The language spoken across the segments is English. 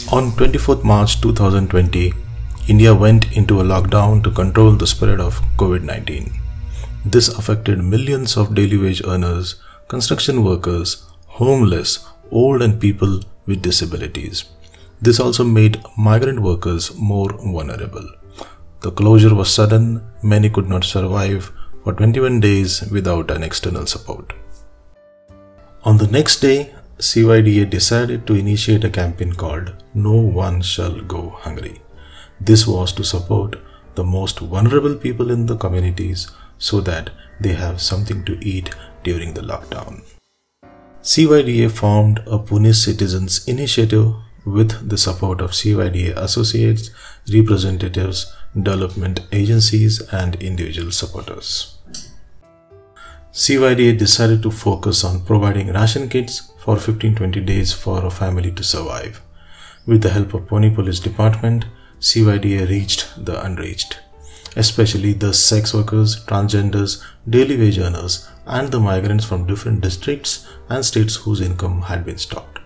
On 24th March 2020, India went into a lockdown to control the spread of COVID-19. This affected millions of daily wage earners, construction workers, homeless, old and people with disabilities. This also made migrant workers more vulnerable. The closure was sudden, many could not survive for 21 days without an external support. On the next day, CYDA decided to initiate a campaign called No One Shall Go Hungry. This was to support the most vulnerable people in the communities so that they have something to eat during the lockdown. CYDA formed a Pune Citizens Initiative with the support of CYDA associates, representatives, development agencies and individual supporters. CYDA decided to focus on providing ration kits for 15-20 days for a family to survive. With the help of Pune Police Department, CYDA reached the unreached, especially the sex workers, transgenders, daily wage earners and the migrants from different districts and states whose income had been stopped.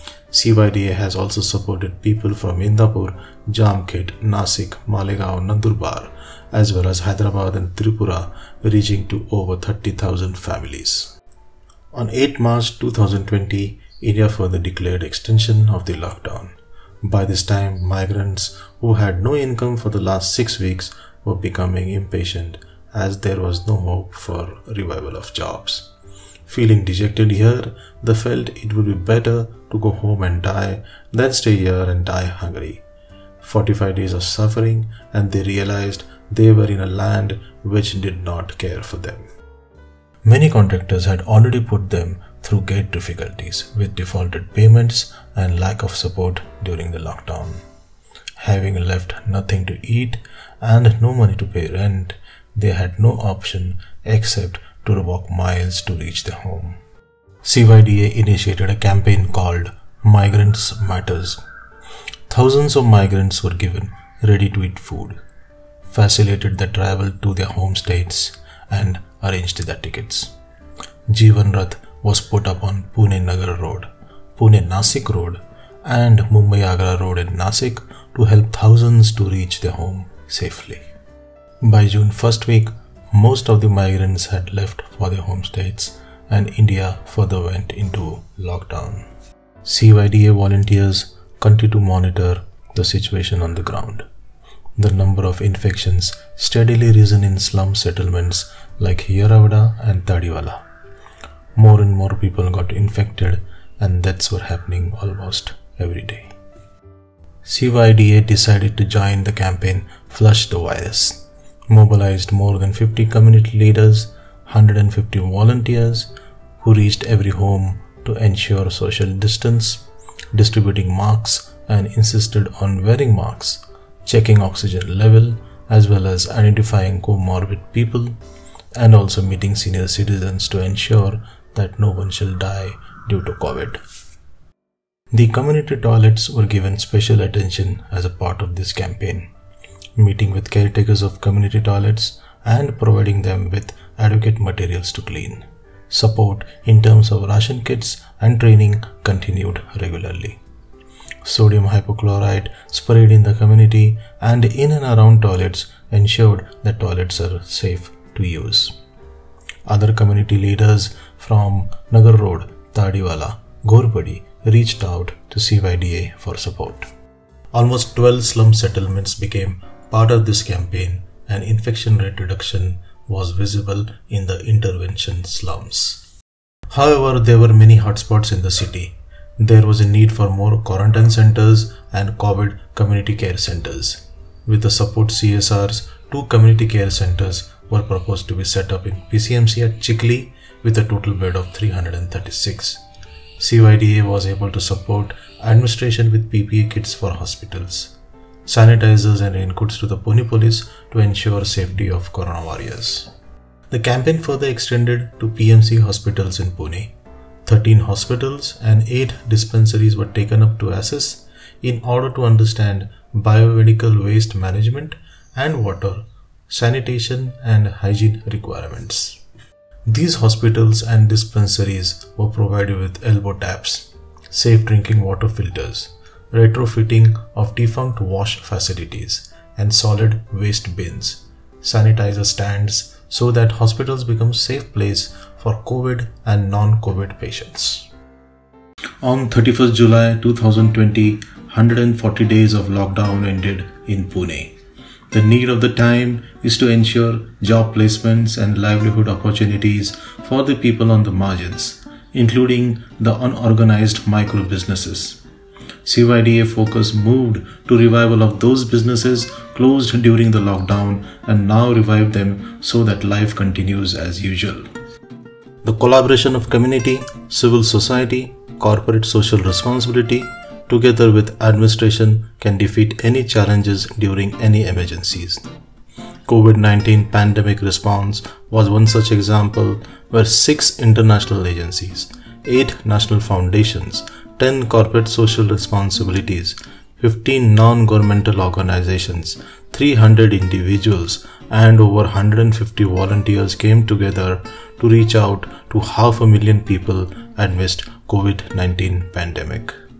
CYDA has also supported people from Indapur, Jamkhet, Nasik, Malegaon, Nandurbar, as well as Hyderabad and Tripura, reaching to over 30,000 families. On 8 March 2020, India further declared extension of the lockdown. By this time, migrants who had no income for the last 6 weeks were becoming impatient as there was no hope for revival of jobs. Feeling dejected here, they felt it would be better to go home and die than stay here and die hungry. 45 days of suffering and they realized they were in a land which did not care for them. Many contractors had already put them through great difficulties with defaulted payments and lack of support during the lockdown. Having left nothing to eat and no money to pay rent, they had no option except to walk miles to reach their home. CYDA initiated a campaign called Migrants Matters. Thousands of migrants were given ready-to-eat food, facilitated the travel to their home states and arranged their tickets. Jeevan Rath was put up on Pune Nagar Road, Pune Nasik Road and Mumbai Agra Road in Nasik to help thousands to reach their home safely. By June first week, most of the migrants had left for their home states and India further went into lockdown. CYDA volunteers continue to monitor the situation on the ground. The number of infections steadily risen in slum settlements like Yeravada and Tadiwala. More and more people got infected and deaths were happening almost every day. CYDA decided to join the campaign Flush the Virus. Mobilized more than 50 community leaders, 150 volunteers who reached every home to ensure social distance, distributing masks and insisted on wearing masks, checking oxygen level as well as identifying comorbid people and also meeting senior citizens to ensure that no one shall die due to COVID. The community toilets were given special attention as a part of this campaign. Meeting with caretakers of community toilets and providing them with adequate materials to clean. Support in terms of ration kits and training continued regularly. Sodium hypochlorite sprayed in the community and in and around toilets ensured that toilets are safe to use. Other community leaders from Nagar Road, Tadiwala, Ghorpadi reached out to CYDA for support. Almost 12 slum settlements became part of this campaign and infection rate reduction was visible in the intervention slums. However, there were many hotspots in the city. There was a need for more quarantine centers and COVID community care centers. With the support CSRs, 2 community care centers were proposed to be set up in PCMC at Chikli with a total bed of 336. CYDA was able to support administration with PPE kits for hospitals, sanitizers and raincoats to the Pune Police to ensure safety of corona warriors. The campaign further extended to PMC hospitals in Pune. 13 hospitals and 8 dispensaries were taken up to assess in order to understand biomedical waste management and water, sanitation and hygiene requirements. These hospitals and dispensaries were provided with elbow taps, safe drinking water filters, retrofitting of defunct wash facilities and solid waste bins, sanitizer stands so that hospitals become safe place for COVID and non-COVID patients. On 31st July 2020, 140 days of lockdown ended in Pune. The need of the time is to ensure job placements and livelihood opportunities for the people on the margins, including the unorganized micro businesses. CYDA focus moved to revival of those businesses closed during the lockdown and now revive them so that life continues as usual. The collaboration of community, civil society, corporate social responsibility, together with administration can defeat any challenges during any emergencies. COVID-19 pandemic response was one such example where 6 international agencies, 8 national foundations, 10 corporate social responsibilities, 15 non-governmental organizations, 300 individuals and over 150 volunteers came together to reach out to 500,000 people amidst COVID-19 pandemic.